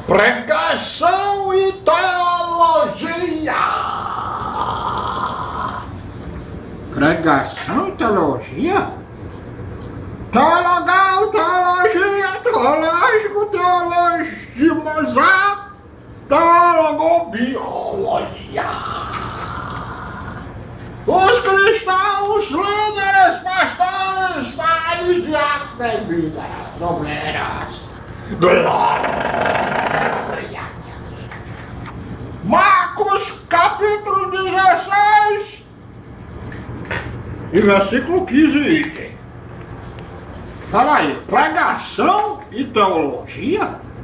Pregação e teologia. Pregação e teologia? Teologal, teologia, teológico, teologimosar, Teologobiologia. Os cristãos, líderes, pastores, padres, diáconos, presbíteros, obreiras. Glória. Marcos capítulo 16 e versículo 15. Fala aí, pregação e teologia?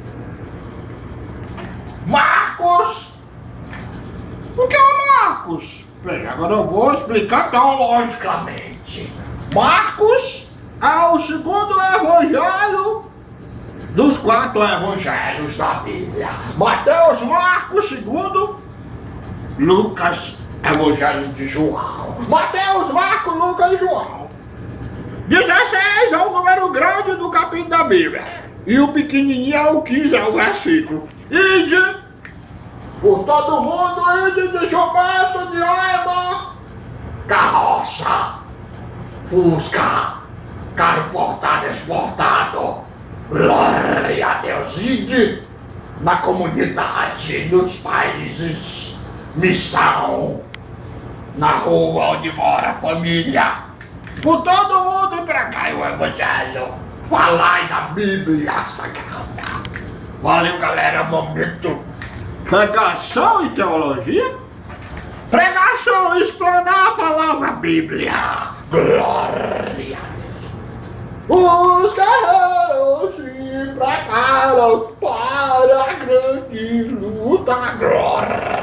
Marcos. O que é Marcos? Bem, agora eu vou explicar Teologicamente, Marcos é o segundo evangelho dos 4 evangelhos da Bíblia. Mateus, Marcos, segundo, Lucas, evangelho de João. Mateus, Marcos, Lucas e João. 16 é o número grande do capítulo da Bíblia. E o pequenininho é o 15, é o versículo. Ide por todo mundo, ide de jumento, de ema, carroça, fusca, carro importado, exportado. Glória a Deus. Ide na comunidade, nos países, missão, na rua onde mora a família. Por todo mundo pregai o evangelho. Falai da Bíblia Sagrada. Valeu, galera, momento. pregação e teologia? Pregação, explanar a palavra Bíblia. Glória. Os guerreiros se preparam para a grande luta. Glória.